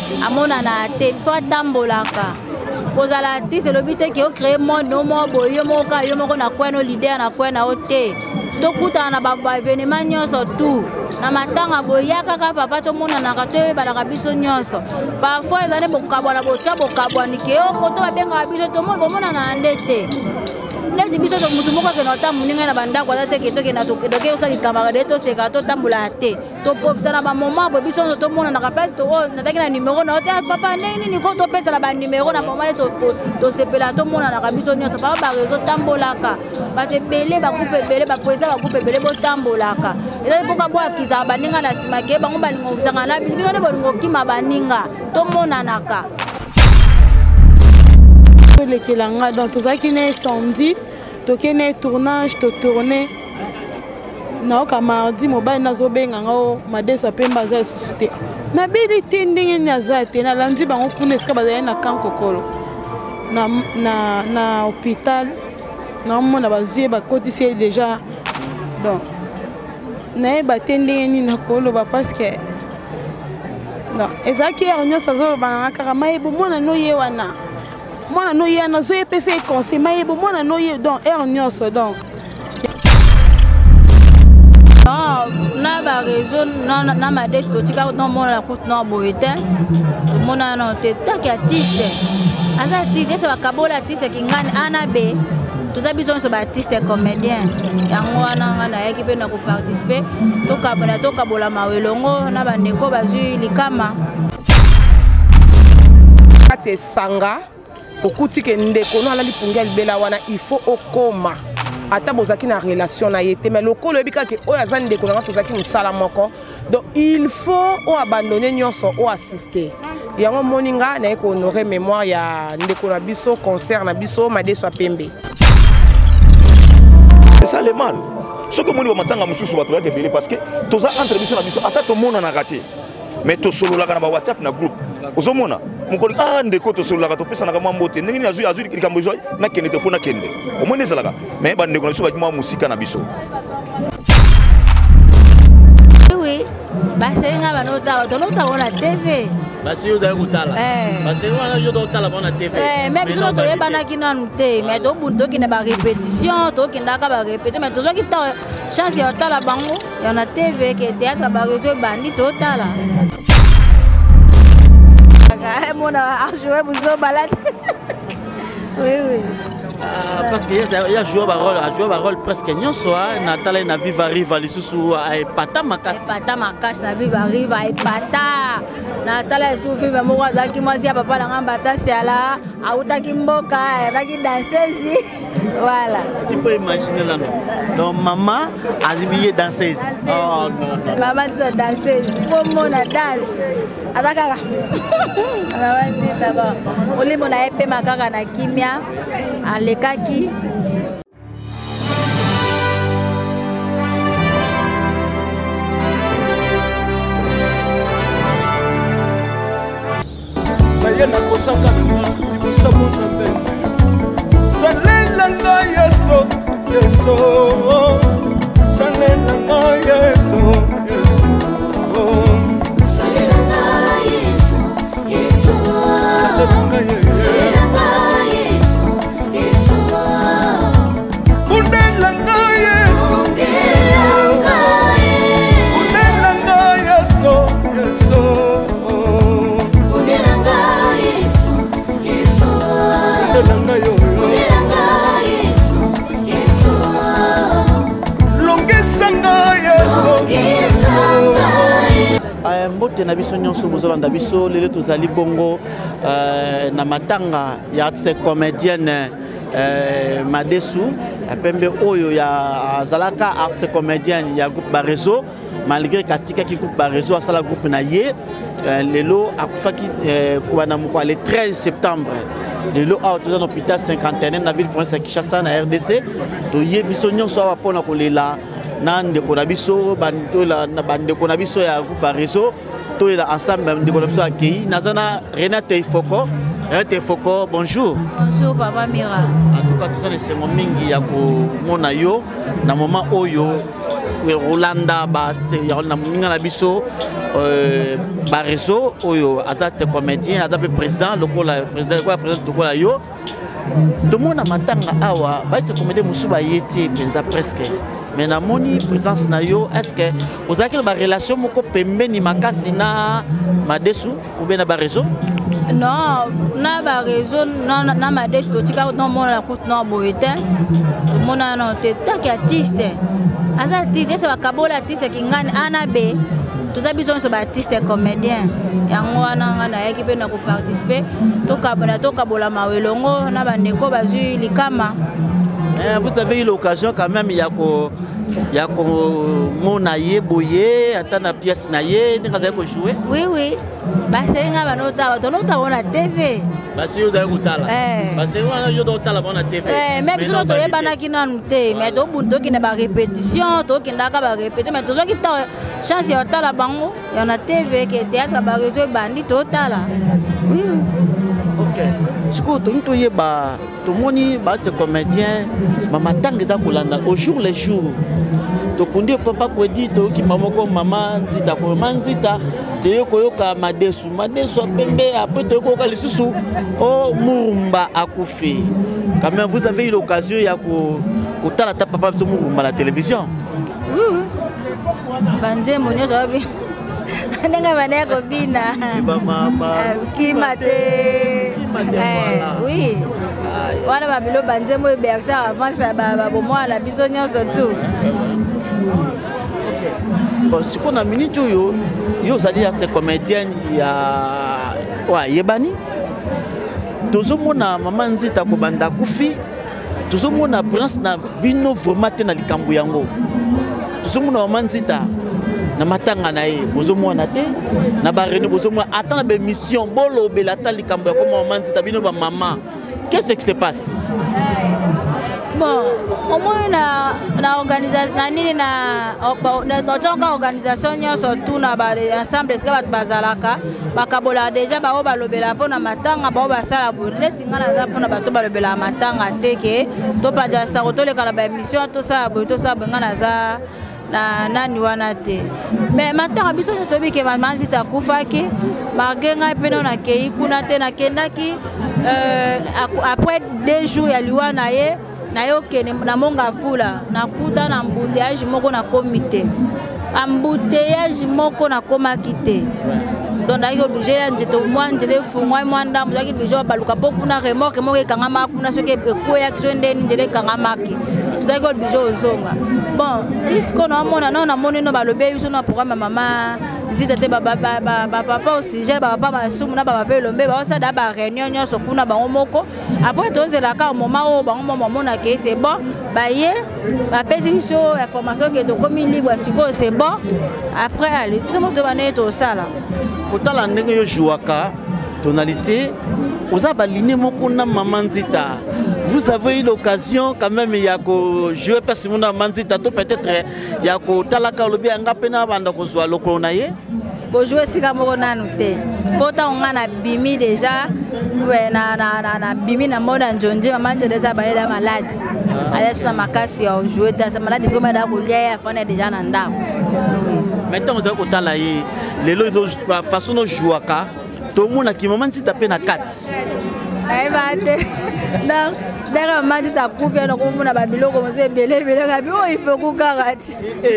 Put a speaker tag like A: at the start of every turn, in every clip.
A: amona na te faut tambolaka kozala artiste le but que créer monde no mo boyo moka yo moko na kweno leader na kwena ote to kuta na ba événement nyonso tout na matanga boyaka ka papa to mona na kato ba na biso nyonso parfois ezane bokabwa na bokabwa nikeo koto babenga biso to mona na ndete les biso to mutu moko ke na tamu ninga na banda kwa te ke to ke na to ke osaki camarade to se ka to tambula te to profiter na ba moment bo biso to mona na ka place to na taki na numéro na te papa nini ko to pesa na ba numéro na papa to se pela to mona na ka biso nyonso papa ba réseau tambolaka ba te belé ba coupe belé ba président ba coupe belé bo tambolaka eza poka bo akiza ba ninga na sima ke bango ba lingo zanga na bino ne bo lingo kima ba ninga to mona naka
B: les kilanga donc tout ça qui n'est samedi to kene tournage to tourner na ka mardi mobile nazo benga ngo madesa pemba za susute na bidi tindingi nya za te na lundi bango kuna eska bazaya na kankokolo na hôpital na mona bazuye ba kotisi déjà donc na ba tindingi ni na kolo ba parce que non ezaki onyo sazo ba kaka maibo mona no ye wana moi no ya na zo epese conseil mais bon moi no ye donc nyonso donc
A: na ba réseau na ma date to tika no mona ko no boete mona no te taki artiste asa artiste c'est ba kabola artiste kingani ana be tout ça biso so ba artiste comédien yango wana na ekipe na ko participer to kabola mawelongo na ba ndeko bazui likama
C: kati sanga okuti ke ndeko no ala lipunga libela wana il faut okoma ata bozaki na relation na yete mais lokolo ebika ke oya za ndeko na tozaki musala moko donc il faut o abandonner nyonso o assister yango moninga na ko honorer mémoire ya ndeko na biso concert na biso Madeso Pembe
D: ça le mal ce que moni ba matanga mususu bato ya kebele parce que toza entre biso na biso ata to mona na kati mais to solo la kana ba WhatsApp na groupe ozomona mukoli ndeko to solo la to pesa na kama mbote ndenge azui likambo zo na kende telefone na kende omone ezalaka mais ba ndeko na biso ba kima musika na biso
A: oui basenga banota donota ona TV
E: basi yo da kutala basi wana yo do tala bona TV
A: même biso to yebana kinanu te mais to bunto kina ba répétition to kinaka ba répétition mais to zo kita chance ya tala bango ya na TV ke théâtre ba réseau bandi to tala mona a joué buzo balade oui
E: parce que il a joué un rôle presque nyonso na tala na viva riva lisusu ay pata makas
A: na viva riva ay pata na tala su viva moko azaki mwasi ya papa langa mbata siala autaki mboka baki danseuse voilà
E: tu peux imaginer là donc maman azibie danseuse oh non
A: maman c'est danseuse pour mona danse adaka maman c'est d'abord oli mona epe makaka na kimia alekaki
F: na kosaka na libosamo zambe salela nga yeso yeso salela nga yeso yeso
G: salela nga yeso yeso
F: salela nga yeso
G: yeso
F: undela nga yeso undela nga yeso yeso
E: mbote na biso nyonso bozolanda biso lelo tozali bongo na matanga ya artiste comédienne Madeso Pembe oyo ya azalaka artiste comédienne ya groupe Barezo malgré katika ki groupe Barezo asala groupe na ye lelo akufaki kubana moko le 13 septembre lelo a dans l'hôpital cinquantenaire na ville province ya Kinshasa na RDC to ye biso nyonso awa pona kolela na ndeko na biso bantola na bandeko na biso ya groupe Barezo to la ensemble ndeko na biso akei nazana Renate Foko bonjour
A: papa Mira
E: en tout cas tout ça c'est mon mingi ya ko mona yo na moment oyo Rolanda ba na biso ba réseau oyo azate comédien azate président lokola président quoi président lokola yo tout le monde matanga awa ba te comédien musuba yeti penza presque mais na moni présence na yo est-ce que vous avez ba relation moko pembeni makasi na madesu ou bien na ba réseau
A: non na ba réseau na madesu to tika no mona ko no boete mona no te taki artiste asa artiste c'est ba kabola artiste ki ngani ana be tous les bisons sont artistes comédiens yango wana na équipe na ko participer to kabola mawelongo na bandeko bazui likama.
E: Vous avez eu l'occasion quand même ya ko mona ye boye atana pièce na ye ndinga ko jouer.
A: Oui basenga banota wana TV
E: basi yo da ko tala basi wana yo do tala bona TV
A: même si to yebana kinanu te mais to bunto kina ba répétition to kinaka ba répétition mais to zo kita chance ya tala bango ya na TV ke théâtre ba réseau bandi to tala. Oui.
E: OK. Siko to yeba to moni ba te comédien mama tangeza kolanda au jour les jours. To kundi papa ko di to ki mamoko mama nzita ko manzita te yoka madesu pembe après te yoka lisusu o murumba akufi. Quand même vous avez eu l'occasion ya ko tala ta papa so murumba la télévision.
A: Oui. Banze monyo zabi. Ndanga bana ko bina. Kimate. Oui. Wana babilo banze mo bersa avance ba bomo la biso nyonso tout.
E: Bon, si on a minute yo zali ya comédienne ya wa yebani tozomona mama nzita ko banda kufi tozomona prince na bino vraiment te na likambo yango tozomona mama nzita na matanga na ye bozomona te na bareni bozomona attend la mission bolo belata likambo ya comme mama nzita bino ba maman qu'est-ce qui se passe?
A: Bon, au moins na organisation na nini na tonga organisation surtout na ba ensemble est-ce que bat bazalaka bakabola déjà ba balobela pona matanga ba basala boneti ngana za pona bato balobela matanga teke to pa ja sa to le kala ba émission to sa ngana za na nani wana te mais matanga biso to bi ke manzita kufaki magenga pena na kei kuna te na kendaki après 2 jours ya liwana ye na yoke na monga fula na kuta na embouteillage moko na comité embouteillage moko na koma kité donc ayo obligé ya njeto mwanjele fungwa mwanda muzaki bijo baluka poku na remorque moko ekangama kuna soke ekoya kisonde njele kangama ki tudaki obligé ozonga bon disco na mona na moni no balobe biso na programme mama zita te papa aussi j'ai papa basumu na papa pelombe ba osada ba réunion nyonso kuna bango moko après tozela ka moment o bango mona ke c'est bon ba ye ba pesi biso information ke to komi libre siko c'est bon après allez biso moto bana to sala
E: kotala ndenge yo jouaka tonalité oza baline moko na mama nzita. Vous avez eu l'occasion quand même ya ko jouer personnellement na manzita to peut-être ya ko talaka lobi anga pena banda ko zwa lokolo na ye
A: ko jouer sika moko nanu te pota onga na bimi déjà ouais na bimi na moda njonje mama njonje balela malade aya suna makasi ya jouer ta sa malade ko meda ko lia ya fana déjà na ndako
E: maintenant on doit ko tala ye lelo façon no jouaka to mona ki mama nzita pe na 4
A: ay bate donc d'ailleurs maman dit ta couvert donc on a babilo comme ça belé gabi oh il faut qu'on garate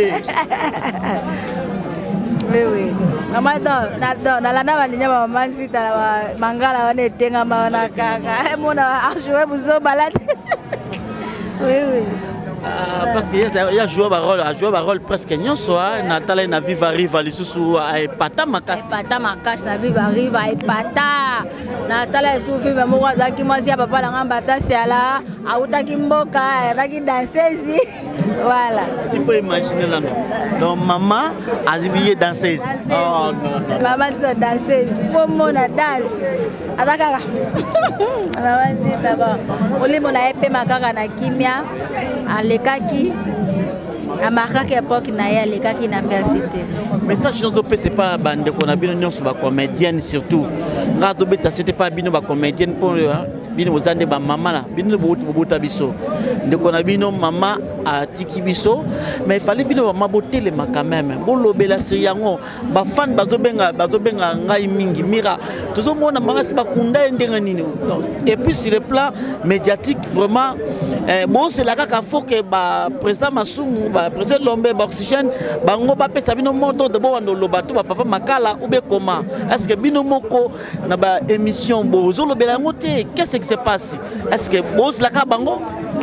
A: oui maman dans la nava linya maman dit ta mangala wana etenga maana kaka mona a jouer buzo balade oui
E: parce que il a joué un rôle presque nyonso na tala na viva riva lisusu ay pata makas
A: na viva riva ay pata na tala su viva mo zaki mwasi ya papa langa mbata siala autaki mboka raki danseuse voilà
E: tu peux imaginer là donc maman a habillé danseuse oh non
A: maman c'est danseuse faut mona danse ataka maman c'est d'abord oli mona epe makaka na kimia alekaki amakaki époque na ya alekaki na persité
E: mais ça chose op c'est pas bande qu'on a bien nyonso ba comédienne surtout ngato beta c'était pas bino ba comédienne pour bino ozande ba mama la bino bobuta biso ndeko na bino mama à Tikibiso, mais il fallait bien maboter les mains quand même. Bon, l'obéla Siriango, ba fan bazobenga ngai mingi mira. Tout le monde a marqué bakunda ndenganini. Et puis sur le plan médiatique, vraiment, bon c'est là qu'il faut que ba président Masumu, ba président Lombe, ba Oxygène, bango ba pesa bino moto de bon dans le bateau, ba papa makala ou bien comment? Est-ce que bino moko na ba émission bozo l'obéla ngote? Qu'est-ce qui se passe? Est-ce que boss la ka bango?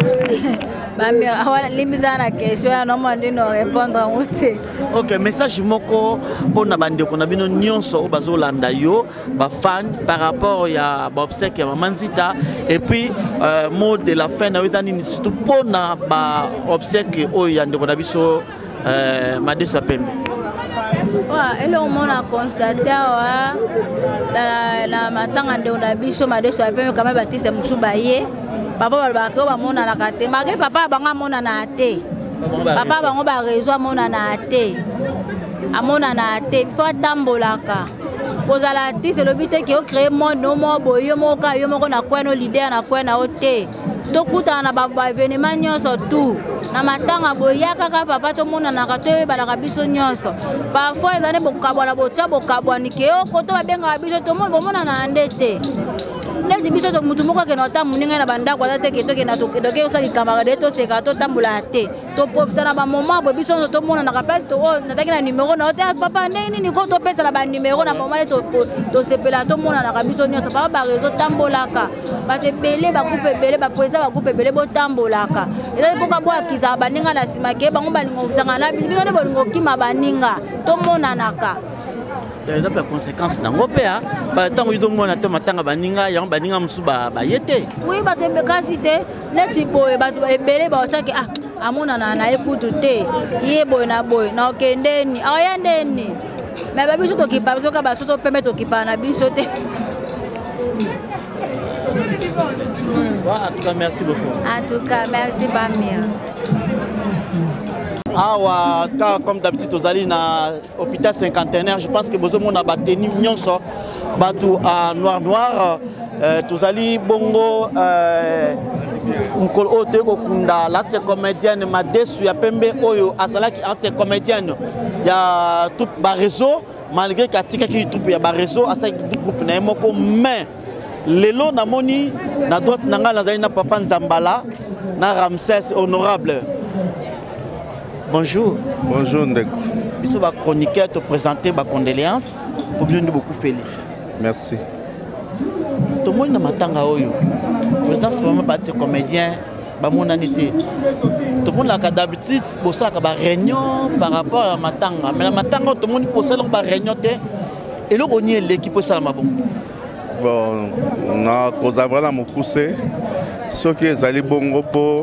E: Ok, message moko pour na bande ko na bino nyonso bazo landa yo ba fan par rapport ya ba obsèque ya Maman Zita et puis mot de la fin na wezani ni surtout pour na ba obsèque o ya ndeko na biso Madeso Apembe.
A: Ouais, et là on a constaté la matanga ndeko na biso Madeso Apembe quand même Baptiste Musubaye. Papa balbako ba mona na kate mage papa banga mona na ate papa bango ba réseau mona na ate amona na ate faut tambolaka kozala artiste le but que créer monde no mo boyo mo ka yo moko na kweno leader na kwena ote to kuta na ba événement nyonso tout na matanga boya kaka papa to mona na kate balaka biso nyonso parfois ezane bokabwana botya bokabwani ke okoto babenga biso to mona na ndete les biso to mutu moko ke na ta muninga na banda kwa te ke to ke na to ke osaki camarade to seka to tambula te to profiter na ba moment bo biso to mona na place to na ta ke na numéro na te papa nini ko to pesa na ba numéro na moment to sepela to mona na biso nyonso papa ba réseau tambolaka ba te belé ba coupe belé ba président ba coupe belé bo tambolaka ela ko ka bo akiza baninga na sima ke bango balingo zanga na bino ne bolingo kima baninga to mona naka.
E: Les conséquences n'ont pas. Par tant ils ont mon attend matanga baninga yang baninga musuba ba yete.
A: Oui ba te bekasite leti boy ba ebele ba osaki amona na ekutu te ye boy na okendeni ayandeni mais ba biso to kipa biso ka ba so to permet to kipa na biso te.
E: En tout cas merci beaucoup.
A: En tout cas merci Pamia.
E: Ah, comme d'habitude, aux allées na hôpital cinquantenaire, je pense que besoin n'a pas tenu nyonso, batou à noir, tous allées bongo, on ote kokunda, là c'est comédienne, Madeso Apembe oyo, asala qui est comédienne, il y a tout bas réseau, malgré qu'il y a tika qui troupe il y a bas réseau, asala qui groupe na moko, mais lelo na moni na droite nanga na zaina papa Nzambala, na Ramsès honorable. Bonjour.
H: Bonjour Ndeko.
E: Nous sommes chroniqueurs te présenter ma condoléances pour bien nous beaucoup féliciter.
H: Merci.
E: Tout le monde n'a matanga oyo. Présence vraiment pas de comédien, ba mon anité. Tout le monde là d'habitude pour ça ka ba réunion par rapport à matanga. Mais la matanga tout le monde pour ça ba réunion té. Et là on y est l'équipe pour ça ma bon.
H: Bon, on a cause vraiment mon poussé. Ce qui est allé bongo pour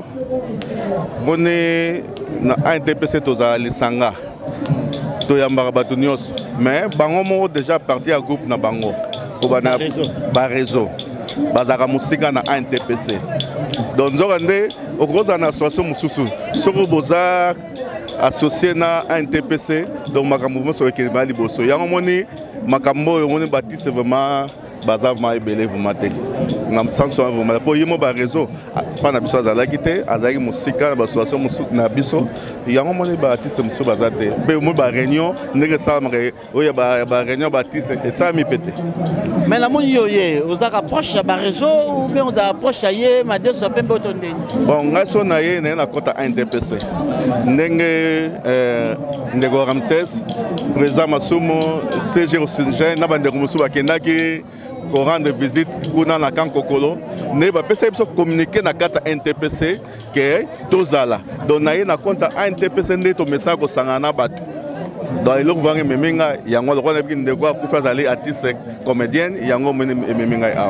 H: bonné na ANTPC toza lisanga to yambara bato nyos mais bango moko déjà parti à groupe na bango ko bana ba réseau bazaka musika na ANTPC donc nzokande okoza na association mususu soko boza associé na ANTPC donc makambo so ke bali boso yango moni makambo yo moni Baptiste vraiment bazavement ebele vraiment te na sens vraiment pour yimo ba réseau pas na biso azala kité azali musika ba association musuku na biso yango moni Baptiste musu bazate pe mo ba réunion ndenge ça mare oya ba réunion Baptiste et ça mi pété
E: mais la moni yoye aux approche ba réseau ou bien aux approche yé Madeso Apembe otonde
H: bon ngaso na ye na kota NTPC ndenge ndego Ramsès président Masumo CG Oxygène na bande musu bakendaki pour rendre visite kuna na Kankokolo ne ba pesa biso communiquer na kata NTPC que tozala donc na ye na compte NTPC ndeto message ko sangana bato dans les locs vangi meminga yango lo kona bikinde ko kufa zali artiste comédienne yango meminga a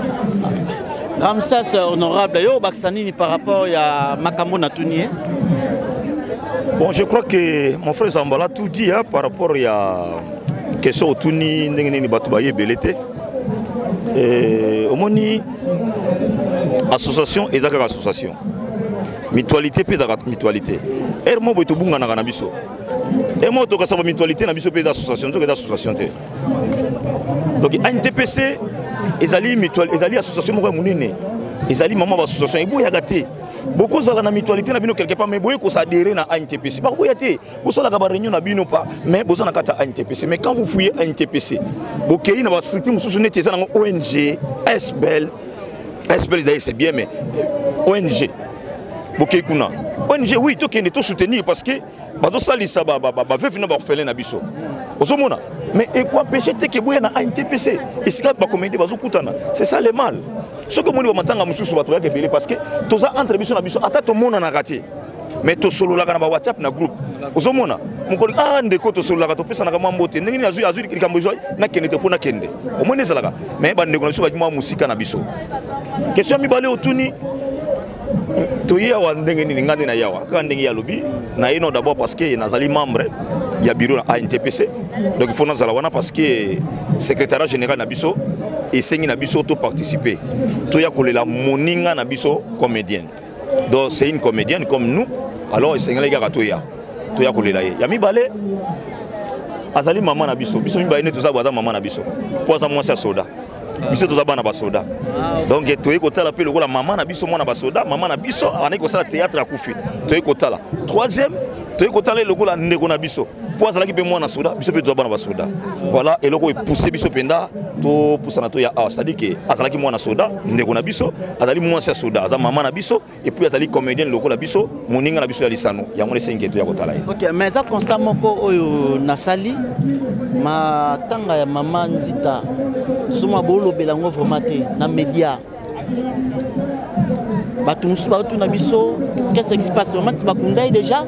E: Ramsès honorable yo baksanini par rapport à makambo na tunie.
D: Bon, je crois que mon frère Zambala tout dit hein, par rapport à question tuni ndenge ni bato baye belete. Au moni association et d'accord association mutualité puis d'accord mutualité et moi boito bunga na biso et moi to ka saba mutualité na biso puis d'association to ka d'association te donc NTPC ezali mutualité ezali association mo munene ezali maman association ebo ya gâté beaucoup de la mutualité na bino quelque part mais boye ko s'adhérer na ANTPC ba boya te bo so la ka ba réunion na bino pas mais bo so na kata ANTPC mais quand vous fouillez ANTPC bokei na ba structure mususu neti za na ONG SBL d'ailleurs c'est bien mais ONG bokei kuna ONG oui to kende to soutenir parce que ba do salisa ba veuf na ba orphelin na biso ozomona mais et quoi péché te ke boya na ANTPC isika ba comédie bazo kutana c'est ça le mal ce que moni ba matanga mususu ba to ya kebele parce que toza entre biso na biso ata to mona na raté mais to solo la na ba WhatsApp na groupe ozomona mukoli ndeko to solo la to pesa na ka mambote ndenge ni azui likambo zo na kende te fona kende o moni ezalaka mais ba ndeko na biso ba jima musika na biso question mi balé otuni toye wa ndenge ni ngande na yawa ka ndenge ya lobi na ino d'abord parce que nazali membre ya bureau na ANTPC donc il faut nazala wana parce que secrétariat général na biso et sengi na biso to participer to ya kolela moninga na biso comédienne donc c'est une comédienne comme nous alors sengi les gars to ya kolela ye ya mi balé azali maman na biso mi balé to za bwa maman na biso poza moi sa soda biso toza bana ba soda donc toye kotala pe lokola maman na biso mwana ba soda maman na biso ani kosala théâtre ya kufi toye kotala troisième toye kotala lokola ndeko na biso po azalaki pe mwana soda biso pe toza bana ba soda voilà et loko pousser biso penda to poussana to ya c'est-à-dire que azalaki mwana soda ndeko na biso azali mwana soda aza maman na biso et puis azali comédienne lokola biso moninga na biso ya lisano ya ngone sengi to ya kotala ye
E: OK mais ça constamment ko oyo nasali ma tanga ya maman Nzita suma bolo belango vraiment te na média batumsu ba tuna biso qu'est-ce qui se passe maman ti bakundai déjà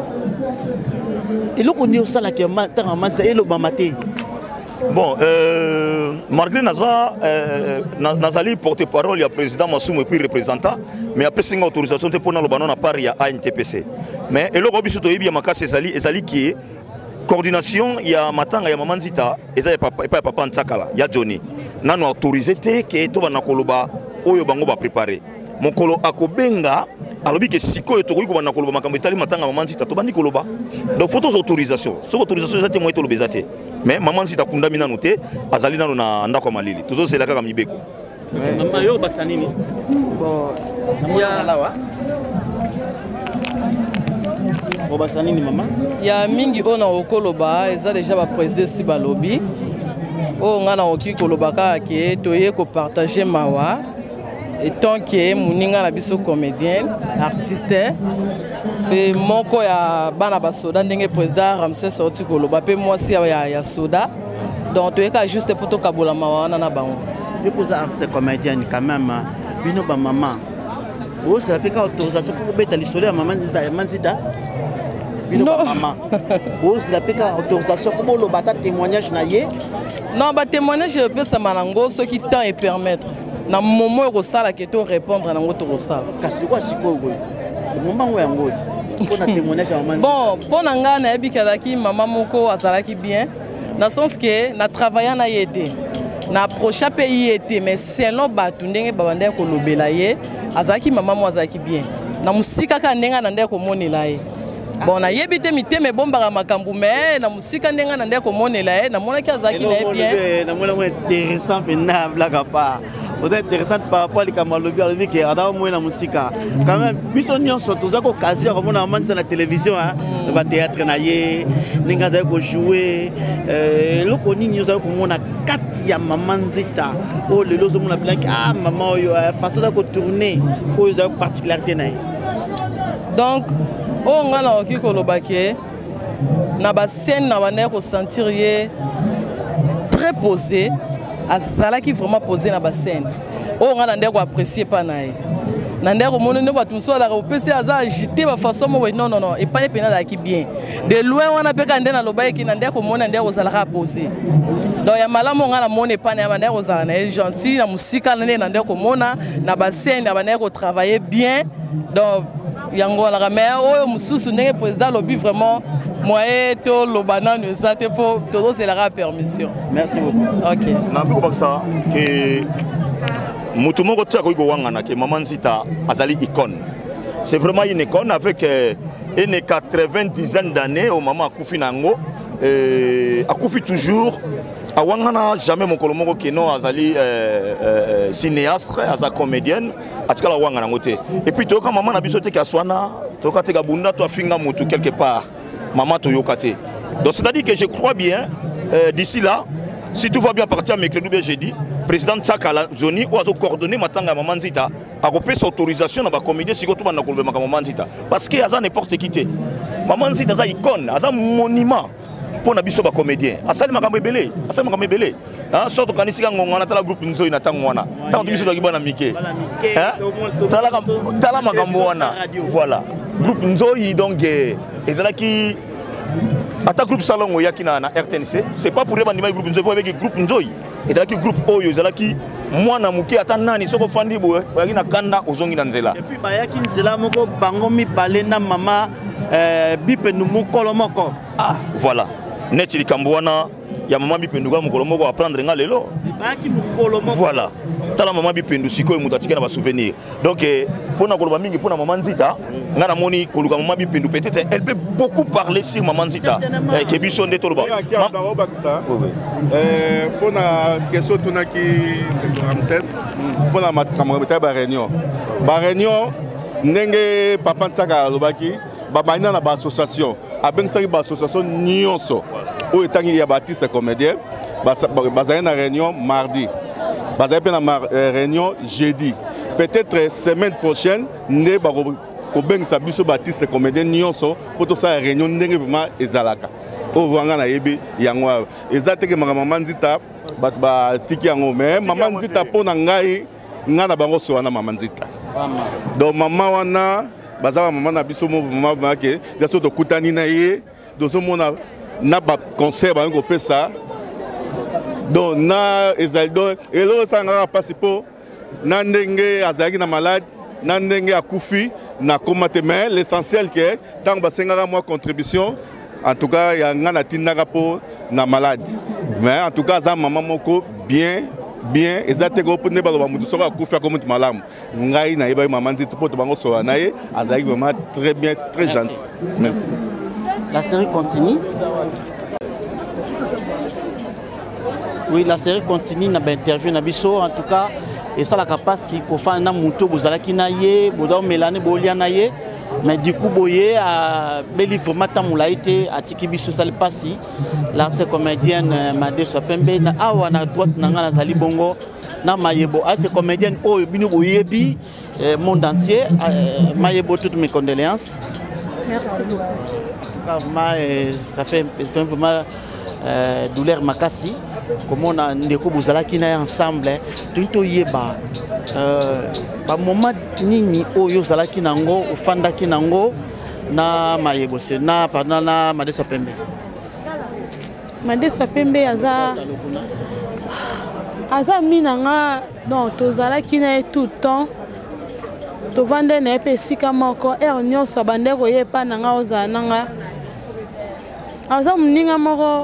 E: et loko ndi osala ke tanga maman c'est elo bamate
D: bon malgré nazali porte-parole ya président Masumu et puis représentant mais après c'est une autorisation te pona lo banon na part ya ANTPC mais eloko biso to yebi ya makasi ezali qui coordination ya matanga ya maman Nzita eza pa papa Ntsakala ya Johnny nano autorisé te ke to bana koloba oyo bango ba préparer mokolo akobenga alobi ke sikoyo to ko bana koloba makambo etali matanga maman Nzita to bandi koloba donc photos autorisation so autorisation eza te moyo to lobeza te mais maman Nzita kundami nano te azali nano na ndako malili tozo zelaka ka mibeko
E: maman yo baksa nini
B: bon
E: ya lawa Obasanini maman
B: ya mingi ona okoloba eza déjà ba président si balobi o ngana oki kolobaka ke toye ko partager mawa et tant que muninga na biso comédienne artiste pe moko ya bana ba soda ndenge président Ramsès oti koloba pe moi si ya soda donc toye ka juste pour to kabola mawa na bango
E: depuis artiste comédienne quand même bino ba maman bo c'est la peka autorisation pour beta lisolo ya maman Nzita non maman pose la peka autorisation pour le bata témoignage na ye
B: non ba témoignage peut ça manango ce qui temps et permettre na moment ko sala que to répondre na ngoto ko sala
E: kasi quoi siko go moment où ngoti pour na témoignage maman
B: bon pour nga na ebikadaki maman moko azalaki bien dans sens que na travailler na yete na approche pays était mais selon batu ndenge babanda ko lobela ye azalaki maman mo azalaki bien na musika ka ndenga na ndeko monela ye bon na yebite miteme bombaka makambu mais na musika ndenga na ndeko monela ye na monaki azalaki na bien
E: na mona mo intéressant pena blague pas c'est intéressant par rapport à l'Ikamalubi qui a dans la musique. Quand même, biso nyonso toza ko occasion comme on a manzi na télévision hein, de ba théâtre na ye, ninga da ko jouer loko nini yoza ko mona kati ya maman Nzita. Oh le lozo mona blague ah maman yo façon da ko tourner ko yoza particularité na ye.
B: Donc o ngala oki ko lobake na ba scène na bana ko sentir ye très posé. Azala qui vraiment posé na ba scène. Oh ngana ndeko apprécier pa nae. Na ndeko mono ne batu so la ko pesi aza agiter ba façon mo non non non et pas pena la qui bien. De loin wana peka ndena lobaye ki na ndeko mona ndeko zala ka posé. Donc ya malamu ngana mona pa na ndeko zala na gentil na musika na ndeko mona na ba scène na ndeko travailler bien. Donc yango la mais oyo mususu ndenge président lobi vraiment moyen to lobana ne sate pour todo c'est la permission.
E: Merci beaucoup.
B: OK.
D: Na biko baksa que mutu moko tia ko wangana que maman Nzita azali icône. C'est vraiment une icône avec une 90 d'années au maman akufi nango akufi toujours awangana jamais mon kolomoko keno azali cinéaste aza comédienne atikala wangana ngote et puis toka maman na biso te kaswana toka te kabunda to afinga mutu quelque part maman to yokate donc c'est-à-dire que je crois bien d'ici là si tout va bien partir mercredi ou jeudi président Tsakala Johnny ou azo coordonner matanga maman Nzita a repé son autorisation na ba comédien siko to bana kolbe maman Nzita parce que aza n'importe qui te maman Nzita aza icône aza monument pour na biso ba comédien asali makambo ebele hein surtout quand ici ngongana tala groupe nzo ina tangwana tant biso to kibana mike hein tala makambo wana voilà groupe nzo yi donc ezala ki ata groupe salon yaki na RTNC c'est pas pour les bandima groupe nzo avec groupe nzo ezala ki groupe oyo ezala ki mwana muke ata nani soko fandi bo yaki na kanda ozongi na nzela
E: et puis ba yaki nzela moko bango mi balena mama bipe numu kolomoko
D: ah voilà net likamboana ya mama bipenduka mukolo moko apprendre nga lelo
E: baki mukolo moko
D: voilà tala mama bipendu sikoyo mutu atika na ba souvenir donc pona koloba mingi pona mama Nzita nga na moni koluka mama bipendu peut-être elle peut beaucoup parler sur mama Nzita ke biso nde toloba
H: pona question tunaki Ramsès pona makamata ba réunion ndenge papa Ntsaka lobaki babana na ba association abengisaki ba association nyonso oyo etangi ya baartiste comédien bazali na réunion mardi bazali pe na réunion jeudi peut-être semaine prochaine nde bakobengisa biso baartiste comédien nyonso mpo tosala réunion ndenge vraiment ezalaka oyo vanga nayebi yango awa eza teke mama Nzita bato batiki yango mais mama Nzita mpo na ngai na bango so wana mama Nzita donc mama wana bazala mama na biso mouvement ke daso to kutani na ye doso mona na ba concert ba ngo pesa donc na ezaldo elo sanga pasi po na ndenge azaki na malade na ndenge akufi na komate mais l'essentiel que tant basenga moi contribution en tout cas ya ngana tinaka po na malade mais en tout cas za mama moko bien exactement pour ne pas le mutu soka kufa comme mutu malamu ngai na yeba mama Nzita poto bango so na ye azaki vraiment très bien très gentil merci.
E: La série continue. Oui, la série continue na ba interview na biso en tout cas et ça la capacité pour faire na mutu bozalaki na ye bodo melane bolia na ye mais du coup boye a beli vraiment tamulaite atiki biso ça le passi l'artiste comédienne Madé Swapembe na awa na droite na ngana zali bongo na mayebo a c'est comédienne oyo bino boyebi monde entier mayebo toutes mes condoléances.
B: Merci beaucoup.
E: Vraiment ça fait vraiment douleur makasi comme on a ndeko bozalaki na ensemble tout yeba ba moment nini oyo zalaki nango ofandaki nango na mayebo se na pendant na Madé Swapembe.
B: Madé Swapembe aza minanga donc tozalaki na tout temps tovande na pe sika moko nyonso bandeko yepa nanga ozala nanga aza mninga moko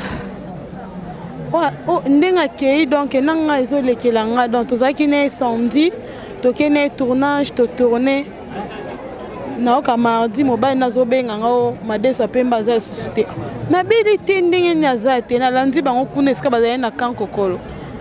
B: ndenga kei donc nanga ezolekela nga donc tozalaki na samedi tokene tournage to tourner na ka mardi mobile nazobenga nga Madé Swapembe aza susu te nabeli te ndenge ni aza te nalandi bango kuna esika bazali na kankokolo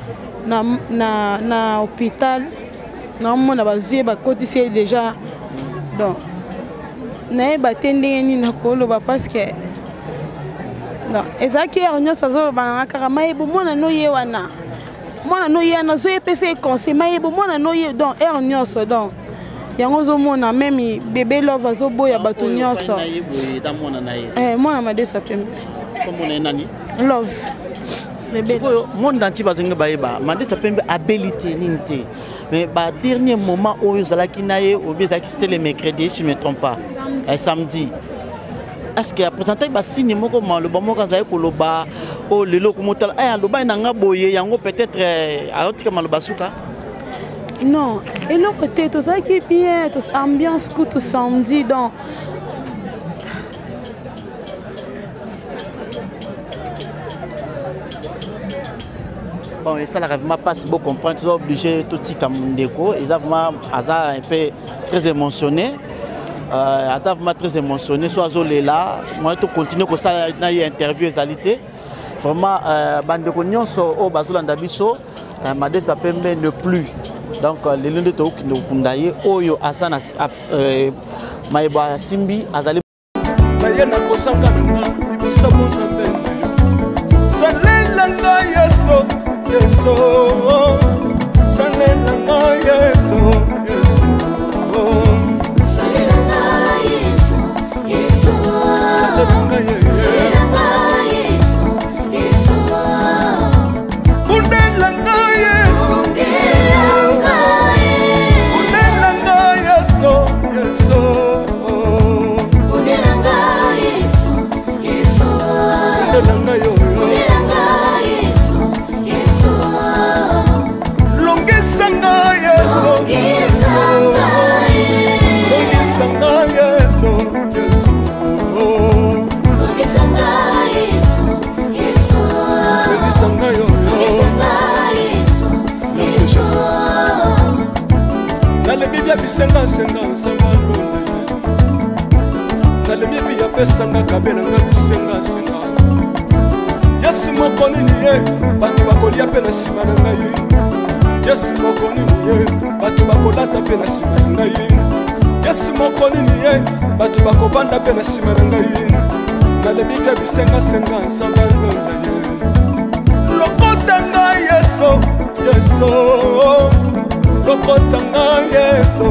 B: na hôpital na mona bazue bakotisi déjà donc nayeba te ndenge nini nakoloba parce que non ezalaki ere nyonso azoloba na kaka mayebo mwana no ye wana mwana no ye wana azoyepesa conseil mayebo mwana no ye donc ere nyonso donc yango ozomona meme bébé love azoboya bato nyonso mwana Madé Swapembe love bébé
E: monde entier bazonga bayeba Madé Swapembe abilité ninte mais ba dernier moment oyo zalaki naye obezaki c'était le mercredi si je me trompe pas samedi est-ce que présenté ba signe moko maloba moko azali koloba o lelo komotala aya loba nanga boye yango peut-être aotika maloba suka
B: non et le côté tout ça qui bien tout ambiance tout samedi donc
E: bon et ça la vraiment pas si beau comprendre tu es obligé tout petit comme déco et ça vraiment hasard un peu très émotionné vraiment très émotionné soit là moi tout continuer comme ça na interview égalité vraiment bandeko nyonso o bazolanda biso Madesa Pembe ne plus donc les lunde to ki kundaye oyo asana maiba simbi azali
F: bayena kosanga nanga ibosamo zambembe salelanga yeso yeso salelanga yeso yeso
G: salelanga yeso yeso
F: salelanga yeso
G: yeso
F: undelanga yeso undelanga yeso yeso
G: undelanga yeso yeso
F: undelanga yo longisanga yeso yeso longisanga yeso yeso
G: longisanga yeso yeso
F: longisanga yo
G: yeso yeso
F: nalebi bya bisenga senga nzamba londe nalebi bya pesanga kabela nga bisenga senga yesi moko nini ye bato bakolia pe na nsima na ngai yesi moko nini ye bato bakolata pe na nsima na ngai yesi moko nini ye bato bakovanda pe na nsima na ngai nalebi bya bisengasenga nzamba londa ye lokotanga yeso yeso lokotanga yeso.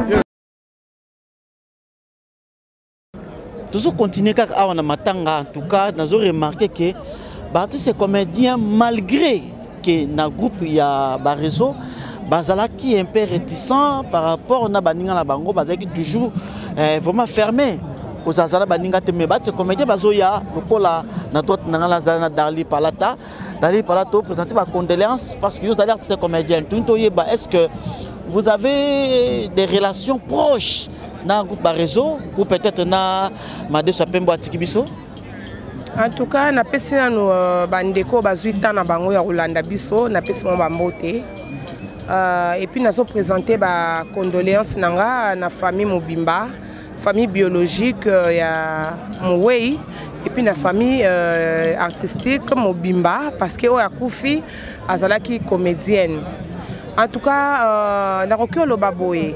E: Toujours continuer kaka awa na matanga en tout cas nous avons remarqué que artistes et comédiens malgré que na groupe ya ba réseau bazalaki un peu réticent par rapport na baninga na bango bazalaki toujours vraiment fermé aux azala baninga te mais ces comédiens bazoya lokola na droite na la zana Dali Palata présenter ma condoléances parce que vous allez artistes et comédiens tout yeba est-ce que vous avez des relations proches na groupe ba réseau ou peut-être na Madesa Pembe atiki biso?
C: En tout cas na pesi nanu bandeko bazuita na bango ya Rolanda biso na pesi mo bambote et puis nazo présenter ba condoléances nanga na famille Mobimba, famille biologique ya Mouwei et puis na famille artistique Mobimba parce que oya kufi azalaki comédienne. En tout cas na rokyo baboye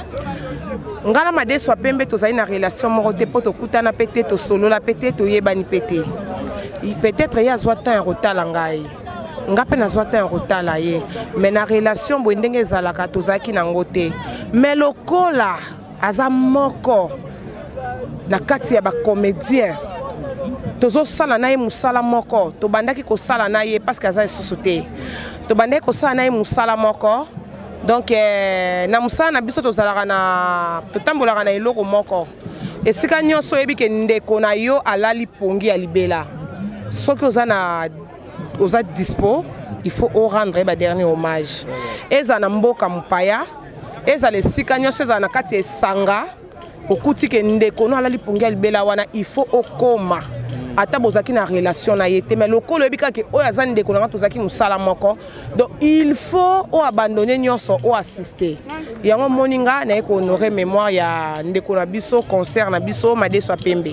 C: ngala Madesa Pembe tozali na relation moko te poto kutana pete to solo la pete to yebani pete peut-être ya zwata en retala ngai ngape na zwata en retala ye mais na relation bo ndenge ezalaka tozaki na ngote mais lokola aza moko na kati ya ba comédien tozo sala na ye musala moko to bandaki ko sala na ye parce que aza susuté to bandaki ko sala na ye musala moko. Donc na musala na biso tozalaka na totambolaka na eloko moko esika nyonso yebi ke ndeko na yo alali pongi ya libela soki oza dispo il faut rendre ba dernier hommage eza na mboka mupaya eza le sika nyonso eza na kati esanga okuti ke ndeko no alali pongi ya libela wana il faut okoma ata bozaki na relation na yete mais lokolo ebika ke oya za ndeko na tozaki musala moko donc il faut abandonner nyonso assister yango moninga na ko honorer mémoire ya ndeko na biso concert na biso Madesa Pembe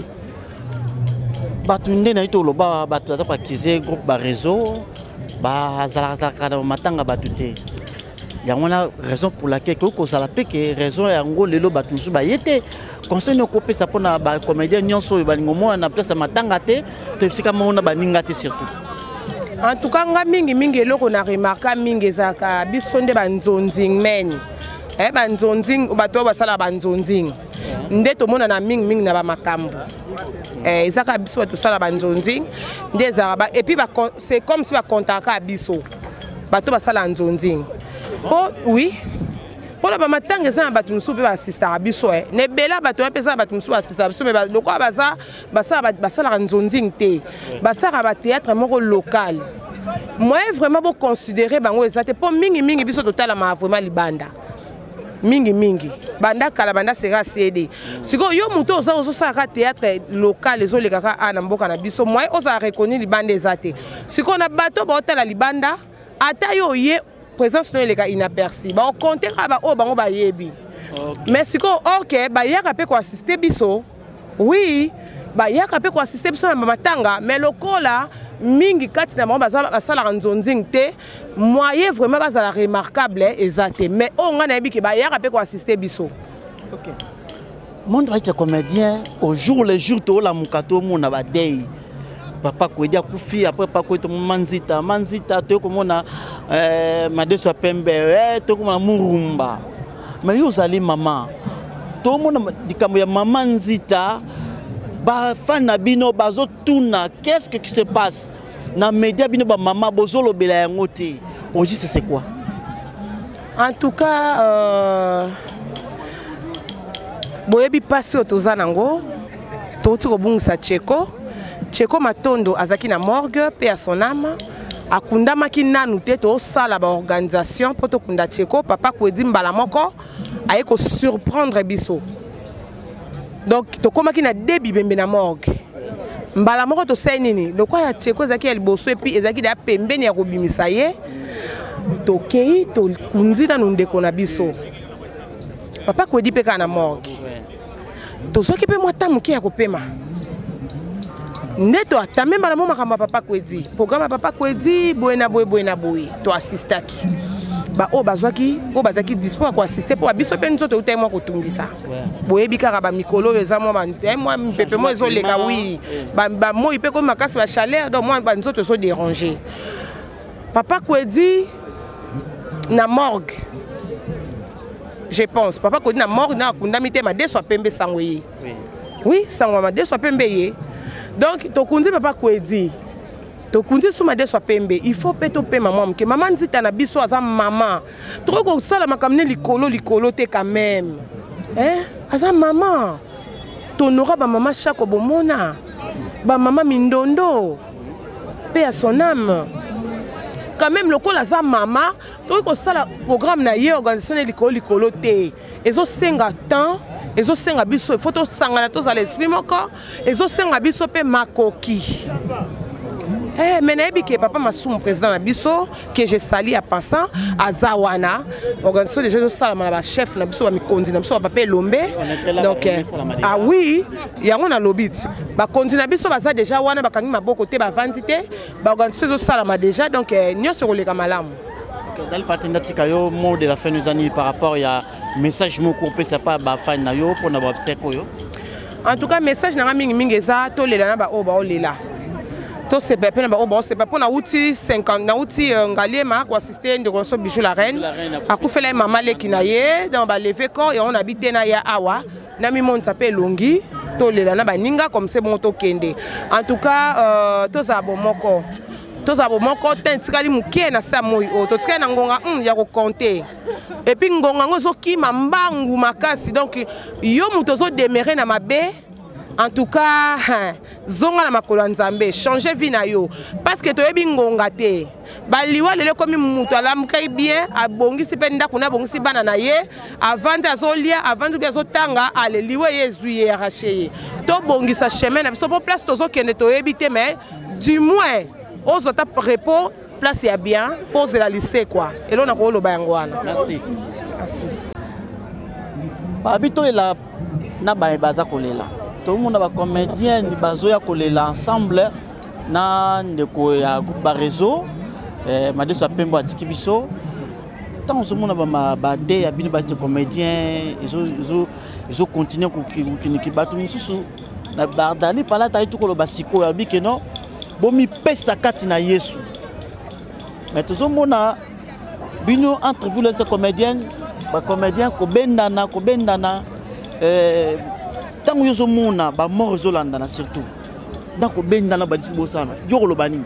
E: batu nde na ito loba batu ata kize groupe ba réseau ba zalaka na matanga batu te yango na raison pour laquelle ko sala pe que raison yango lelo batu su ba yete conseil no kopé ça pona ba comédien nyonso ba ngomo na place matanga te to psika mona ba ninga te surtout.
C: En tout cas nga mingi eloko na remarka mingi ezaka biso nde ba nzonzing men ba nzonzing bato basala ba nzonzing nde to mona na mingi na ba makambo ezaka biso bato sala ba nzonzing nde ezaka ba et puis c'est comme si ba contaka biso bato basala nzonzing po oui pour la matanga za bato musu pe ba assistant biso ne bela bato pe za bato musu assistant biso mais loko basala nzonzing te basala ba théâtre moko local moi vraiment beau considérer bango ezate po mingi biso total ma vraiment libanda mingi banda kala banda sera CD siko yo muto ozo sala théâtre local ezo lekaka ana mboka na biso moi oza reconnu libanda ezate siko na bato ba otala libanda ata yo ye présence no eleka inaperçu ba compter ba o bango ba yebi mais siko OK ba yaka pe ko assister biso oui ba yaka pe ko assister biso na matanga mais lokola mingi kati na bango basalaka nzonzing te moyen vraiment bazala remarquable eza te mais oyo ngai nayebi ke bayaka mpe koassiste biso.
E: Monde va être comédien au jour le jour to la mukato mona ba day papa Kwedi akufi après papa Kwedi manzita to komona Madeso Pembe to komona Murumba mais yo zali maman to mona dikambo ya maman nzita ba fan na bino bazo tuna qu'est-ce qui se passe na média bino ba maman bozolo bela yango te au juste c'est quoi
C: en tout cas boyebi pasi otoza nango touti kobungisa Tcheko Matondo azaki na morgue pe à son âme akundamaki nanu te tosala ba organisation po tokunda Tcheko papa Kwedi mbala moko aye ko surprendre biso donc tokomaki na debi bembe na morgue mbala moko tosai nini lokwa ya Tcheko ezaki ya liboso epi ezaki da pembeni ya kobimisa ye tokei tokundi nanu ndeko na biso papa Kwedi pe kana morgue tozoki pe mwata muke ya kopema nde to atame mbala mo makambo papa Kwedi programme papa Kwedi boye na boye to assistaki ba o bazwaki o bazaki dispo ko assister po biso pe nzoto utai mo ko tungisa boyebi kaka ba mikolo eza mo ba moi mpepe mo ezo leka oui ba mo ipe ko makasi ba chaleur donc moi ba nzoto so déranger papa Kwedi na morgue je pense papa Kwedi na morgue na kundami te Madeso Pembe sangoye oui sango Madeso Pembe ye donc tokundi papa Kwedi tokundi sous Madeso Pembe il faut peto pe maman que maman nzita na biso aza maman trop ko sala makamne likolo te quand même hein aza maman tonora ba maman chaque bomona ba maman mindondo paix à son âme quand même le col aza maman trop ko sala programme na ye organisation likolo te ezo senga temps ezo senga biso il faut to sangana to za l'esprit moko ezo senga biso pe makoki mais nayebi ke papa Masumu président na biso que je sali à passant azawana organisation déjà zo sala na ba chef na biso ba mikondi na biso ba papa Lombe donc ah oui yango na lobit ba kondi na biso baza déjà wana bakangi maboko te ba vandité ba organisation zo sala ma déjà donc nyonso koleka malamu.
E: Dans le partenariat Tikayo, mot de la fin des années par rapport à message mot coupé, c'est pas ba fan na yo pour na ba obsèque yo.
C: En tout cas message na mingi eza to lela na ba o ba o lela. To se pepe na ba o ba se pepe na outil 50 na outil ngaliema ko assister de Gonso Bijou la reine. Akufela mama leki na ye dans ba lever corps et on habite na ya awa na mi monte s'appelle longi to lela na ba ninga comme c'est bon to kende. En tout cas to za bon moko. Tozabo moko tentikali mukie na samoi o totikali na ngonga ya ko compter et puis ngonga ngo zokima mbangu makasi donc yo muto zo demeurer na mabe en tout cas zonga na makolo nzambe changer vie na yo parce que toyebi ngonga te baliwa lele komi muto alamukai bien abongisi pe ndako na bongisi bana na ye avant azolia avant bien azotanga aleliwe yezu ye arraché to bongisa chemin na biso po place tozo kende toyebi te mais du moins aux autres repos, place ya bien, pose la lycée quoi. Et là on a quoi le bayangwana.
E: Merci. Merci. Babito la na baza kolela. Tout le monde va comédien ni bazo ya kolela ensemble na ndeko ya ba réseau Madeso Pembe atiki biso. Tant ce monde ba bade ya bino ba comédien ils ont continué ki batu mususu na bardali pala ta itu ko lo basiko ya bi que non. Bomi pesa kati na Yesu. Mais tout le monde bino entre vous les comédiens, ba comédien ko bendana tant yozo mona ba mort zolanda na surtout. Donc ko bendana ba bosana. Yo lo bani.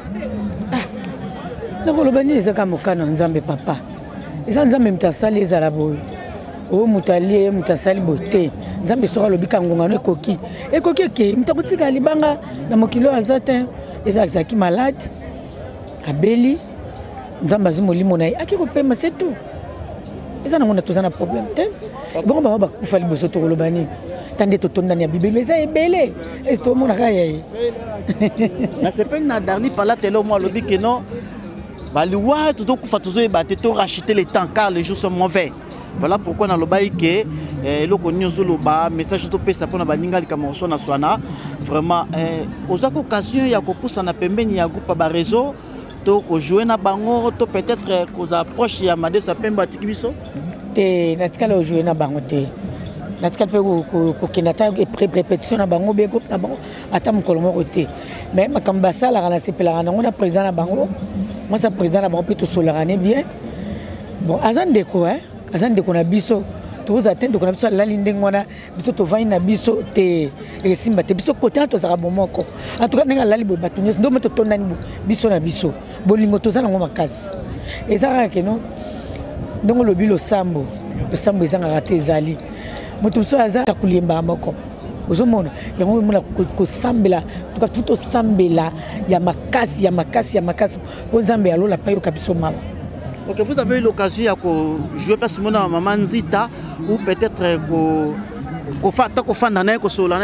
I: Donc lo bani ezaka mokano nzambe papa. Eza nzambe mtasali ezala boy. O mutalie mutasali bote. Nzambe sora lobika ngonga no ekoki. Ekoki ke mtakutika libanga na mokilo azatin. Ezaki malade abeli nzamba azumolimo na ye akikopema c'est tout eza nango na tozana problème te bongo bango bakufa liboso tokolobani tande totondani ya bibeli eza ebele esi tomonaka yaye
E: nasepeli na darli pala telo mo alobi ke non baliwa tozokufa tozoyeba te to racheter le temps car les jours sont mauvais. Voilà pourquoi dans le bail que l'occasion zoloba message to pesa pona baninga likamoroso na swana vraiment aux occasions ya ko poussa na pembeni ya groupe ba réseau to ko jouer na bango to peut-être ko approche ya Madeso Pembe atiki biso
I: te natikala jouer na bango te natikala pe ko kinata répétition na bango be groupe na bango ata mokolo moko te mais makamba sala kana sepela na ngona président na bango moi ça président na bango pe to solarane bien bon azandeko azandeko na biso tous atteindre qu'on a besoin la ligne ngwana biso to vaina biso te simba te biso côté na to saka bomoko en tout cas ninga la libo batunyo ndo meto to nani biso na biso bolingo to zana ngoma makasi ezaka ke no ndongo lo bilo sambo ezanga raté ezali moto so aza kulimba moko ozomona yango mona ko sambela to ka tuto sambela ya makasi po nzambe alola payo kabiso mawa.
E: Ok, vous avez eu l'occasion de jouer place à Maman Nzita ou peut-être qu'on fait un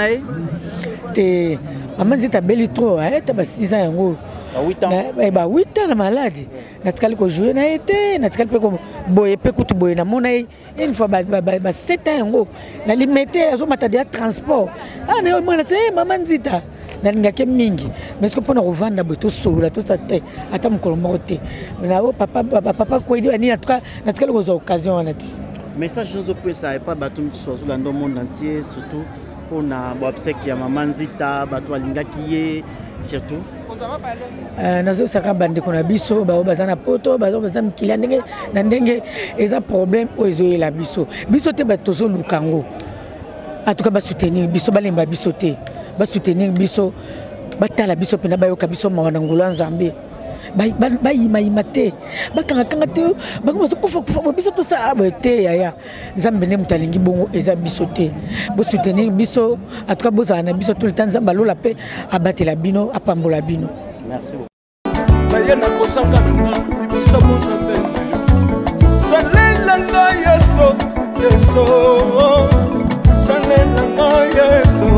I: Maman Nzita beli trop, tu as 6 ans.
E: 8 ans.
I: 8 ans, la maladie. Natikali ko jouer na été, natikali pe ko boye pe kutu boye na mona une fois 7 ans na limité azo matadi transport. Ah na mona c'est Maman Nzita. Nalingake mingi mais ce que pona rovanda boto solo to sa te ata mokolo moko te na papa ko idi ani en tout cas natikala ko occasion wana ti
E: message nous peut ça et pas batum sozo dans le monde entier surtout pour na obsèque ya Maman Nzita bato alingaki surtout
I: nazo saka bande ko na biso ba bazana poto bazo bazana mkili na ndenge eza problème o ezoye la biso te bato zo lukango en tout cas ba soutenir biso balemba biso te ba soutenir biso batala biso pena bayoka biso mawana ngula nzambe ba yima te bakanga te bakomaso kufa biso to sa abete ya nzambe ne mutalingi bongo eza biso te bo soutenir biso en tout cas bozana biso tout le temps nzamba lola pe abatela bino apambola bino.
E: Merci beaucoup.
F: Bayena kosanga nanga libosa nzambe salela nga yeso salela nga yeso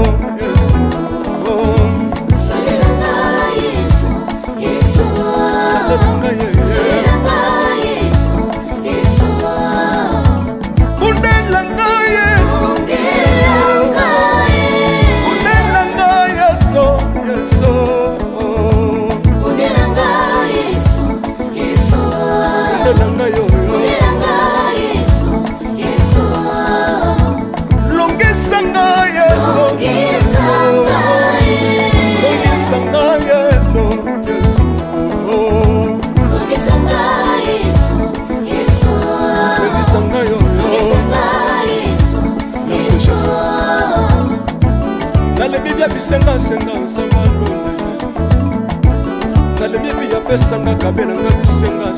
F: senga nzamba londe nalebi bi ya pesanga kabela nga bisenga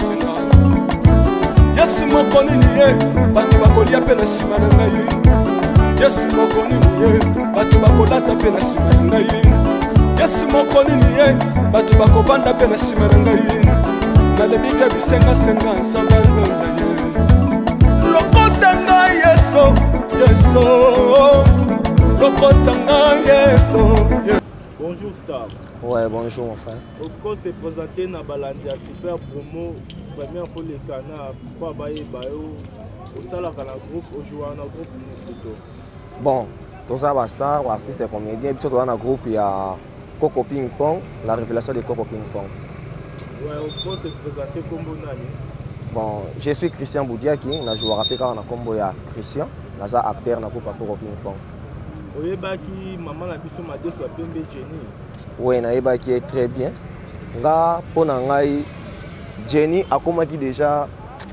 F: yesi moko nini ye bato bakolia pe na nsima na ngai yesi moko nini ye bato bakolata pe na nsima na ngai yesi moko nini ye bato bakovanda pe na nsima na ngai nalebi bi ya bisenga nzamba londe lokota ngai yeso
J: Bonjour Star.
K: Ouais, bonjour mon frère.
J: Pourquoi se présenter dans Balandia super promo première fois les canards pour bailler bayo au salaire dans groupe au joueur dans groupe plutôt.
K: Bon, tout ça va Star, artiste et comédien, puis dans un groupe il y a Coco Ping Pong, la révélation de Coco Ping Pong.
J: Ouais, pourquoi se présenter comme Bonani?
K: Bon, je suis Christian Boudiaki, je joue à rapper dans le combo ya Christian, je suis acteur dans le groupe Coco Ping Pong.
J: Oyebaki maman na biso Madeso Pembe Jenny.
K: Oui, nayebaki très bien. Nga pona ngai Jenny akomaki déjà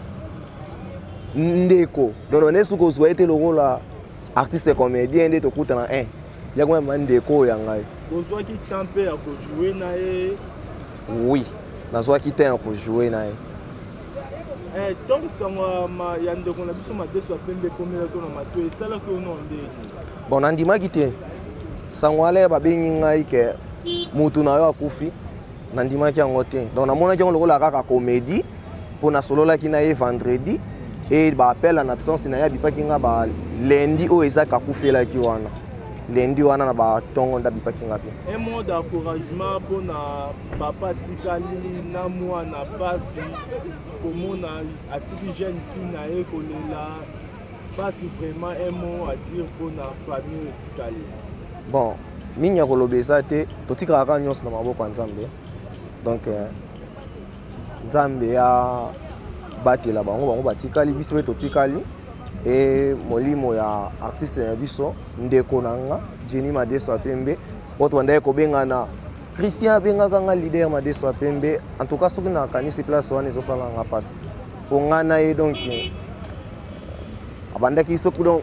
K: ndeko. Donc on est sous ko souhaiter le rôle artiste comédien de tokuta na un. Ya kwa mandeko ya ngai.
J: Ozwaki tempe ya ko jouer na e.
K: Oui, nazwaki temps ko jouer na e.
J: Donc ça ma yande ko na biso Madeso Pembe komela to na mato e sala ko no ndeni.
K: Bon, nandimaki te sangwale babengi ngai ke mutu na yo akufi nandimaki yango te donc namonaki yango lokola kaka comédie mpo nasololaki na ye vendredi e baappel en absence na ye abipaki nga ba lundi oyo ezaki akufelaki wana lundi wana na batongo nde abipaki nga pe
J: un mot d'encouragement mpona papa atikali na mwana pasi komona atiki jeune fille na ye kolela. Pas si vraiment un mot à dire pour la famille etikali.
K: Bon, mingi ya koloba eza te totikaka kaka nyonso na maboko ya nzambe donc nzambe ya batela bango batikali biso mpe totikali e molimo ya artiste na biso ndeko na nga Jenny Madeso Apembe oyo tobandaki kobengana Christian abengaka nga leader Madeso Apembe en tout cas soki nakanisi place wana ezosalanga mpasi mpo nga na ye donc abandaki soki donc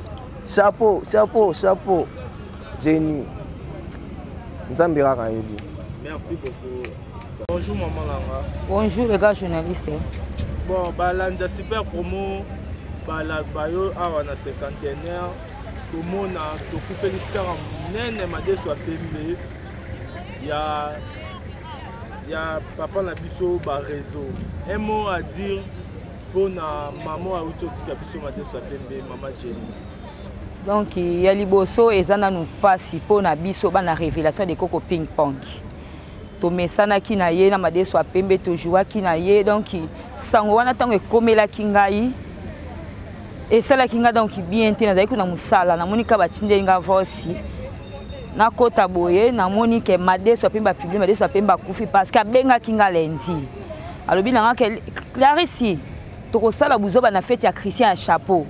K: chapeau Jenny nzambe kaka yebi.
J: Merci beaucoup. Bonjour maman Langa.
L: Bonjour les gars journalistes.
J: Bon, balanda super promo bayo awa na 50e tomona tokufeli star nene Madeso Apembe ya papa na biso ba réseau. Un mot à dire pour na maman a utotika biso Madeso Apembe maman Jenny.
L: Donc ya liboso ezana nous passe pour na biso bana révélation de Coco Ping Pong. To mesana ki na ye na Madeso Apembe to joua ki na ye donc sango wana tango ekomela kingai et sala kinga donc bien te na zaki na musala na monika batinde nga voici na kota boye na monike Madeso Apembe publie Madeso Apembe kufi parce que benga kinga lendi alobi na nga ke Clarisse to ko sala buzoba na fête ya Christian à chapeau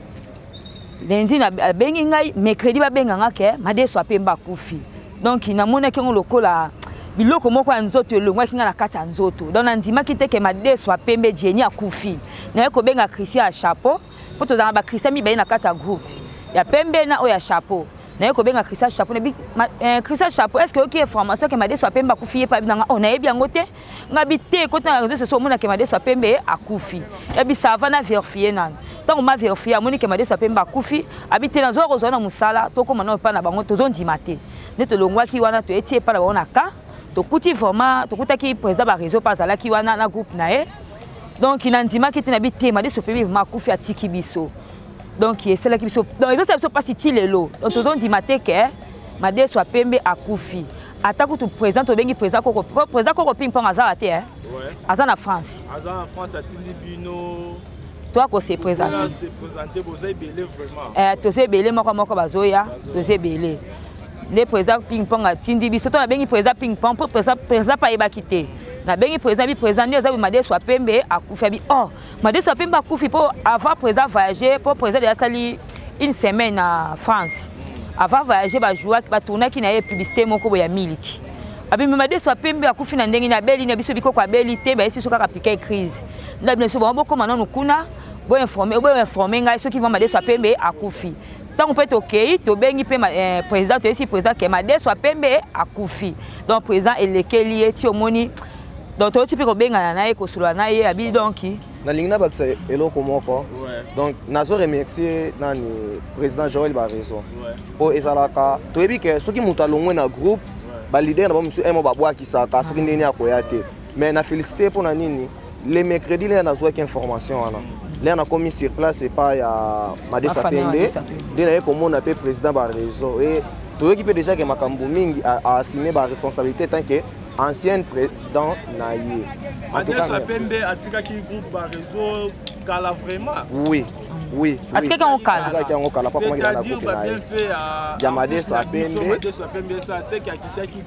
L: lendi na bengi ngai mercredi ba benga nga ke Madeso Apembe kufi donc na monike ngo lokola biloko moko ya nzoto elongwa kinga na kati ya nzoto donc na ndima kiteke Madeso Apembe Jenny akufi na ko benga Christian à chapeau po to za ba Christian mi ba na kati ya groupe ya Pembe na o ya chapeau na ko benga Christian chapeau na Christian chapeau est-ce que OK information que Madeso Apembe akufi pa na on a bien ngote ngabi te ko na réseau social mona ke Madeso Apembe akufi ya bi ça va na vérifier nan tant ma vérifier moni ke Madeso Apembe akufi habite na zo rozona musala to ko mana pa na bango to zondi mate ne to longwa ki wana to etie pa na bona ka to kuti vraiment to kutaki président ba réseau pas ala ki wana na groupe na e donc il andima ki te na bi te Madeso Apembe akufi atiki biso donc c'est là qui biso donc ils sont pas si lelo donc to zondi mate ke Madeso Apembe akufi atako to président to bengi président Coco Ping Pong azara te hein ouais azana France
J: atili bino
L: toi ko se présenter
J: bozai belé vraiment
L: to se belé moko bazoya to se belé le président Ping Pong atindi biso to na bengi président Ping Pong pour président pa yeba kité na bengi président ni azabi Madeso Apembe akufi bi oh Madeso Apembe akufi pour avant président voyager pour président ya sali une semaine à France avant voyager ba jouer ba tourner ki na publicité moko boya miliki abi Madeso Apembe akufi na ndenge na beli na biso biko kwa beli te ba esi soka piquer crise na biso bon ko manano kuna bo informer ngai soki Madeso Apembe akufi tant peut OK to bengi pe président to esi président ke Madeso Apembe akufi donc président elekeli eti omoni donc to tipe ko benga na ye ko sula na ye abi donc
K: na lingna baksa eloko moko donc nazo remercier nani président Joël Bareso po ezalaka to yebi ke soki mutu alongwe na groupe ba leader na ba musu emo ba bwa kisaka soki ndeni akoya te mais na féliciter pour na nini les mercredis là na zo ki information wana là na commis sur place et pas ya Madeso Apembe de na ko mona pe président Bareso et to yebi pe déjà que makambo mingi a assumer ba responsabilité tant que ancien président naïe.
J: Madeso Apembe atikaki groupe ba réseau kala vraiment.
K: Oui.
L: Atikaki on kala.
K: Atikaki on kala pas comment il a
J: bien fait
K: à Madeso Apembe.
J: Madeso Apembe ça c'est qu'akitaki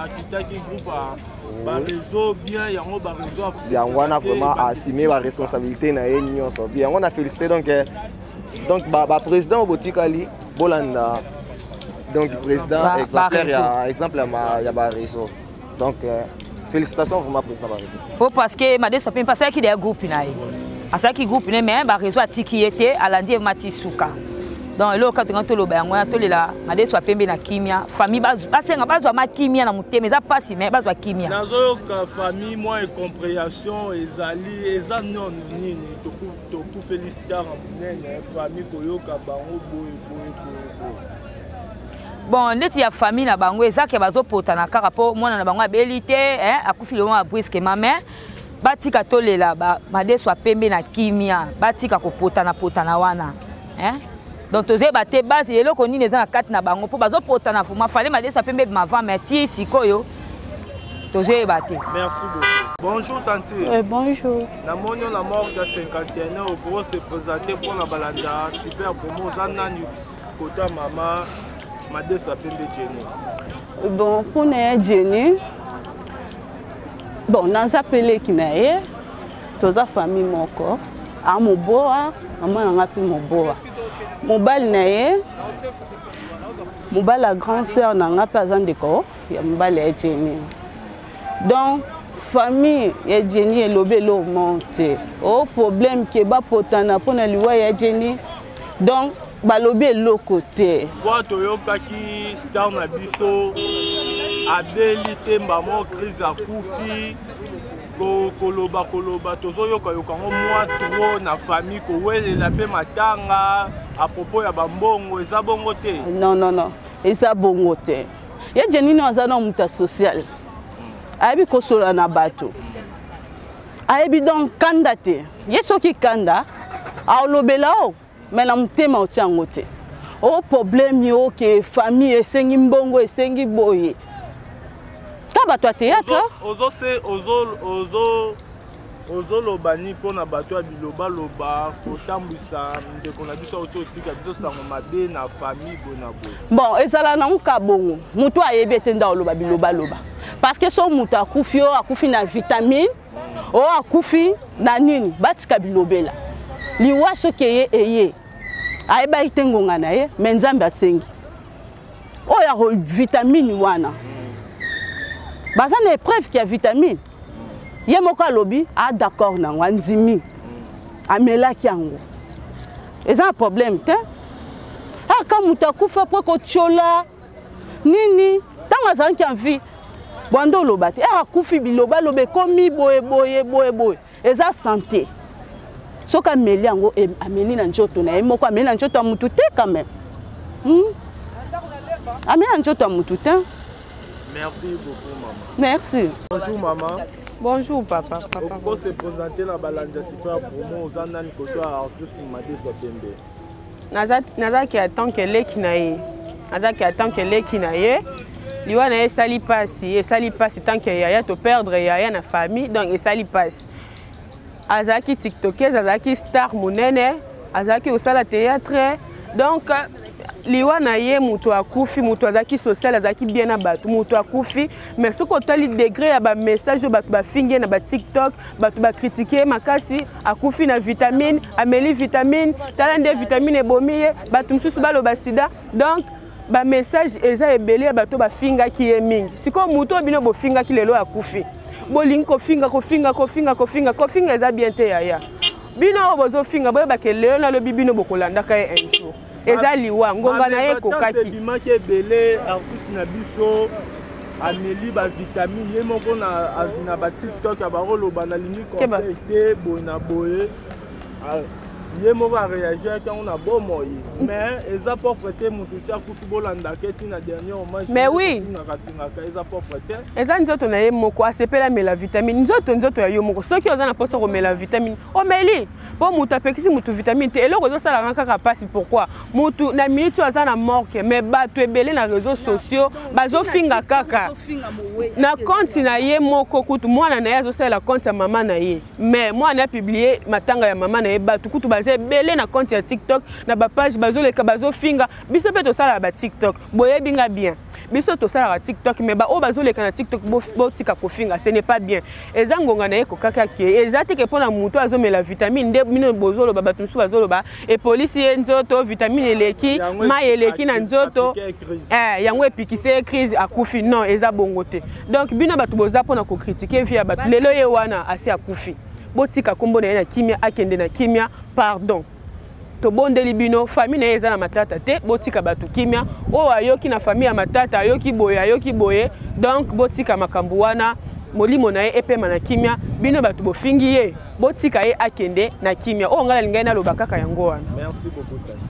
J: groupe ba réseau bien yango ba réseau.
K: Yango na vraiment assumer ba responsabilité na ye nyonso. Bien on a félicité donc ba président Botikali Bolanda donc président exemple ya ba réseau. Donc, félicitations pour ma président Bareso.
L: Parce que Madeso Apembe parce qu'il y a un groupe là. À ça qui groupe mais Bareso a tiki était à l'andi Matisuka. Donc là quand on tolo ba ngona tolela Madeso Apembe na kimia, famille basenga bazwa makimia na muteme za pasi mais bazwa kimia.
J: Nazo ka famille moi et compréhension ezali eza non nini to féliciter en famille koyoka bango boy.
L: Bon, ndeti ya famille na bango ezake bazopota na kaka po mwana na bango abelité akufi le mwa brisque mame batika tolela ba Madeso Apembe na kimia batika kopota na wana donc toze bate base eloko nini eza na kati na bango po bazopota na fuma fallait Madeso Apembe mava meti sikoyo toze bate.
J: Merci beaucoup. Bonjour Tanti.
B: Bonjour.
J: Na monio la mort de 51 au gros se présenter pour la balanda super promo zanani kota mama Madeso Pembe Jenny.
M: Bon, pour nous Jenny, bon, dans sa pele qui naie, toute la famille mon corps, à mon boa, maman n'a pas mon boa. Mon bal naie, mon bal la grande sœur n'a pas besoin de corps, il y a mon bal est Jenny. Donc famille et Jenny et l'obélo monté. Au problème qui est bas potana pour ne lui et Jenny. Donc balobé l'autre côté.
J: Toi toyoka ki star na biso abilité maman crise à Koufi koloba tozoyoka yoka moi trop na famille ko wele la pe matanga à propos ya bambongo eza bongo te.
M: Non non non, eza bongo te. Ya Jenny no azana muta social. Aibi kosola na bato. Aibi donc kanda te. Yeso ki kanda a lobela o. Mais na mutema otiango te. O problème yo ke famille esengi mbongo esengi boye. Ka bato a théâtre.
J: Ozo lobani pona bato ya biloba loba kotambisa ndeko na biso otika biso sango mabe na famille bona boye.
M: Bon, ezala na muka bongo. Mutu ayebi etenda oloba biloba loba. Parce que son mutu akufi o akufi na vitamine o akufi na nini batika bilobela. Liwa soke eye. Ayeba itengonga na ye mais nzambe asengi. O ya vitamine wana. Baza na épreuve qui a vitamine. Ye moko alobi a d'accord na nzimi. Amela kiango. Eza un problème te. Ah quand mutu akufa po ko tchola nini tanga zanki en vie. Bondo lobate a kufi biloba lobe komi boye. Eza santé. Soka meli yango ameli na njoto na moko ameli na njoto mutu te quand même. Ameli na njoto mutu te.
J: Merci beaucoup maman.
M: Merci.
J: Bonjour maman.
B: Bonjour papa.
J: Pourquoi se présenter la balanja super promo aux annan koto artiste Madeso Pembe.
B: Naza qui attend que leki na ye. Naza qui attend que leki na ye. Liwa na ye sali passe tant que yaya to perdre yaya na famille donc sali passe. Azaki tiktokeuse, azaki star monene, azaki osala théâtre. Donc liwa na ye mutu akufi, mutu azaki social, azaki bien na batu, mutu akufi, mais ce que tali degré ya ba message batu ba finge na ba TikTok, batu ba critiquer makasi, akufi na vitamine, ameli vitamine, talande vitamine ebomiye, batu msusu balo ba sida. Donc ba message eza ebele bato ba finga ki ye mingi. Siko mutu bino bo finga ki lelo akufi. Boling kofinga eza bien te yaya. Bino obozo finga boye bake lelo na lobi bino bokolanda ka un jour. Eza liwa ngonga na ye kokaki.
J: Bimaki ebele artiste na biso ameli ba vitamine ye moko na ba TikTok ya barolo banalingi conseil te bona boye. Ye moko a réagi quand on a beau moi mais eza pas prêté mutu tia kufi bolanda keti na dernier hommage.
B: Mais oui.
J: Eza pas prêté.
B: Eza nzoto na ye moko asepela mela vitamine nzoto ya yo moko soki oza na poso ko mela vitamine o meli po mutu apekisi mutu vitamine te eloko zo sala ranka ka passe pourquoi mutu na minute aza na morke mais bato ebele na réseaux sociaux bazo finga kaka na compte na ye moko kutu mwana na ye azo sala compte ya mama na ye mais moi na publier matanga ya mama na ye bato kutu belé na compte ya TikTok na ba page bazoleka bazofinga biso pe to sala ba TikTok boye binga bien biso to sala ba TikTok mais ba o bazoleka na TikTok bo tika kofinga ce n'est pas bien eza ngonga na eko kaka ke eza te ke pona muto azomela vitamine nde bino bozolo ba batumsu bazolo ba e police ye nzoto vitamine eleki ma eleki na nzoto yango epikise crise akufi non eza bongo te donc bino batu boza pona ko critiquer via batu lelo ye wana asi akufi botika kombo na kimia akende na kimia pardon to bondeli bino famille na eza na matata te botika batu kimia o ayoki na famille ya matata ayoki boye donc botika makambu wana molimo na ye epema na kimia bino batu bofingi ye botika ye akende na kimia o ngala lingai na loba kaka yango wana.
J: Merci beaucoup.